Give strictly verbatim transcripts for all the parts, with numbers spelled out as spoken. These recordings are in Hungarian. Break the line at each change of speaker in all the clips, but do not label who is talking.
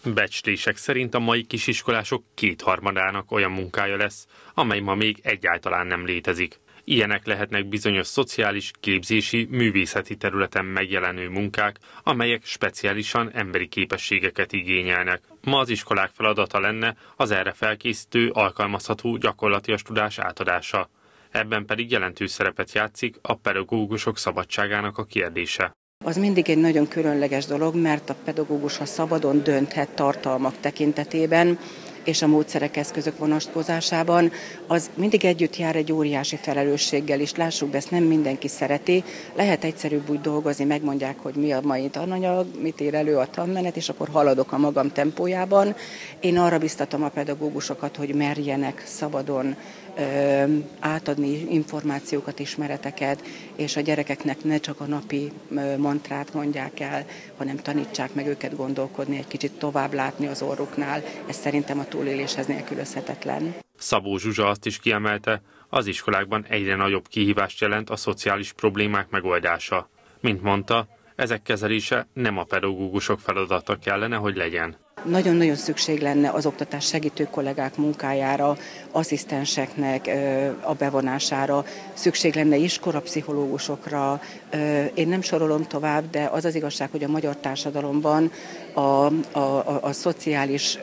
Becslések szerint a mai kisiskolások kétharmadának olyan munkája lesz, amely ma még egyáltalán nem létezik. Ilyenek lehetnek bizonyos szociális, képzési, művészeti területen megjelenő munkák, amelyek speciálisan emberi képességeket igényelnek. Ma az iskolák feladata lenne az erre felkészítő, alkalmazható gyakorlatias tudás átadása. Ebben pedig jelentős szerepet játszik a pedagógusok szabadságának a kérdése.
Az mindig egy nagyon különleges dolog, mert a pedagógus, ha szabadon dönthet tartalmak tekintetében, és a módszerek, eszközök vonatkozásában, az mindig együtt jár egy óriási felelősséggel is. Lássuk be, ezt nem mindenki szereti. Lehet egyszerűbb úgy dolgozni, megmondják, hogy mi a mai tananyag, mit ér elő a tanmenet, és akkor haladok a magam tempójában. Én arra biztatom a pedagógusokat, hogy merjenek szabadon ö, átadni információkat, ismereteket, és a gyerekeknek ne csak a napi ö, mantrát mondják el, hanem tanítsák meg őket gondolkodni, egy kicsit tovább látni az orruknál. Ez szerintem a túléléshez nélkülözhetetlen.
Szabó Zsuzsa azt is kiemelte, az iskolákban egyre nagyobb kihívást jelent a szociális problémák megoldása. Mint mondta, ezek kezelése nem a pedagógusok feladata kellene, hogy legyen.
Nagyon-nagyon szükség lenne az oktatás segítő kollégák munkájára, asszisztenseknek a bevonására, szükség lenne iskolapszichológusokra. Én nem sorolom tovább, de az az igazság, hogy a magyar társadalomban a, a, a, a szociális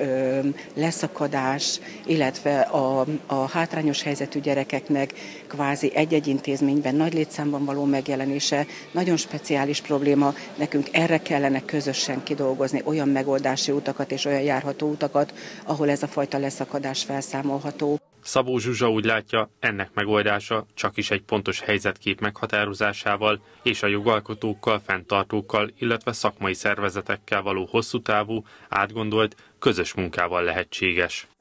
leszakadás, illetve a, a hátrányos helyzetű gyerekeknek kvázi egy-egy intézményben nagy létszámban való megjelenése nagyon speciális probléma. Nekünk erre kellene közösen kidolgozni olyan megoldási utakat és olyan járható utakat, ahol ez a fajta leszakadás felszámolható.
Szabó Zsuzsa úgy látja, ennek megoldása csakis egy pontos helyzetkép meghatározásával és a jogalkotókkal, fenntartókkal, illetve szakmai szervezetekkel való hosszú távú, átgondolt, közös munkával lehetséges.